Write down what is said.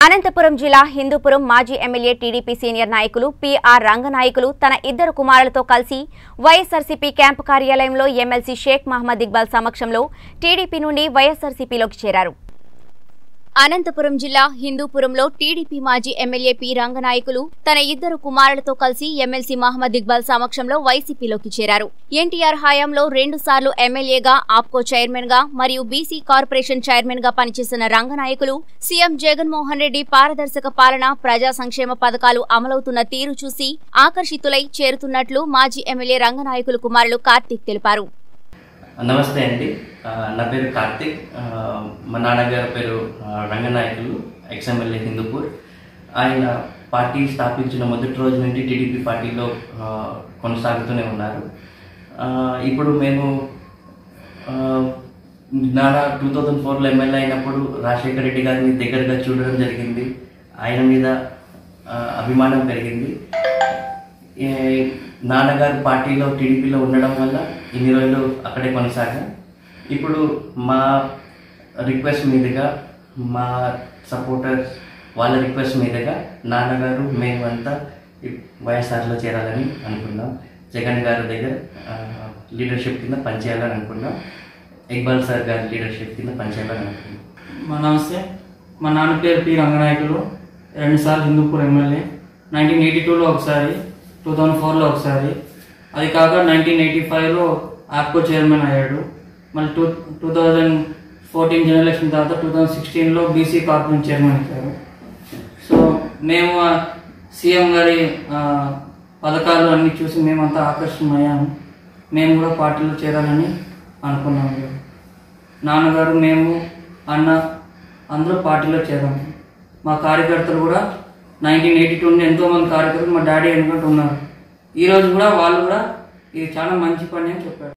అనంతపురం జిల్లా హిందూపురం మాజీ MLA TDP senior నాయకులు పి.ఆర్. రంగనాయకులు తన ఇద్దరు కుమారులతో కలిసి వైఎస్ఆర్సీపీ క్యాంపు కార్యాలయంలో ఎమ్మెల్సీ షేక్ మహమ్మద్ ఇక్బాల్ సమక్షంలో టీడీపీ నుండి వైఎస్ఆర్సీపీలోకి చేరారు. అనంతపురం జిల్లా హిందూపురంలో టీడీపీ మాజీ ఎమ్మెల్యే పి. రంగనాయకులు తన ఇద్దరు కుమారులతో కలిసి ఎమ్మెల్సీ మహమ్మద్ ఇక్బాల్ సమక్షంలో వైసీపీలోకి చేరారు. ఎన్టీఆర్ హయాంలో 2 సార్లు ఎమ్మెల్యేగా, ఆప్కో చైర్మన్ గా మరియు బీసీ కార్పొరేషన్ చైర్మన్ గా పనిచేసిన రంగనాయకులు సీఎం జగన్మోహన్ రెడ్డి పారదర్శక పాలన, ప్రజా సంక్షేమ పథకాలు అమలవుతున్న తీరు చూసి ఆకర్షితులై చేరుతున్నట్లు మాజీ ఎమ్మెల్యే రంగనాయకులు కుమారులు కార్తీక్ తెలిపారు. నమస్తే అండి, నా పేరు కార్తీక్. మా నాన్నగారి పేరు రంగనాయకులు, ఎక్స్ఎమ్మెల్యే హిందూపూర్. ఆయన పార్టీ స్థాపించిన మొదటి రోజు నుండి టీడీపీ పార్టీలో కొనసాగుతూనే ఉన్నారు. ఇప్పుడు మేము నాన్న 2004లో ఎమ్మెల్యే అయినప్పుడు రాజశేఖర రెడ్డి గారిని దగ్గరగా చూడడం జరిగింది. ఆయన మీద అభిమానం పెరిగింది. నాన్నగారు పార్టీలో టీడీపీలో ఉండడం వల్ల ఇన్ని రోజులు అక్కడే కొనసాగా. ఇప్పుడు మా రిక్వెస్ట్ మీదుగా, మా సపోర్టర్స్ వాళ్ళ రిక్వెస్ట్ మీదుగా నాన్నగారు మేమంతా వైఎస్ఆర్లో చేరాలని అనుకున్నాం. జగన్ గారి దగ్గర లీడర్షిప్ కింద పనిచేయాలని అనుకున్నాం. ఇక్బాల్ సార్ గారి లీడర్షిప్ కింద పనిచేయాలని అనుకున్నాం. నమస్తే, మా నాన్న పేరు పి. రంగనాయకులు. 2 సార్లు హిందూపూర్ ఎమ్మెల్యే. 1982లో ఒకసారి, 2004లో ఒకసారి. అది కాక 1985లో ఆప్కో చైర్మన్ అయ్యాడు. మళ్ళీ 2014 జనరల్ ఎలక్షన్ తర్వాత 2016లో బీసీ కార్పొరేషన్ చైర్మన్ అయ్యారు. సో మేము సీఎం గారి పథకాలు అన్నీ చూసి మేమంతా ఆకర్షణమయ్యాము. మేము కూడా పార్టీలో చేరాలని అనుకున్నాము. నాన్నగారు, మేము, అన్న అందరూ పార్టీలో చేరాము. మా కార్యకర్తలు కూడా 1982 నుండి ఎంతోమంది కార్యకర్తలు మా డాడీ వెనుకంటూ ఉన్నారు. ఈరోజు కూడా వాళ్ళు కూడా ఇది చాలా మంచి పని అని చెప్పారు.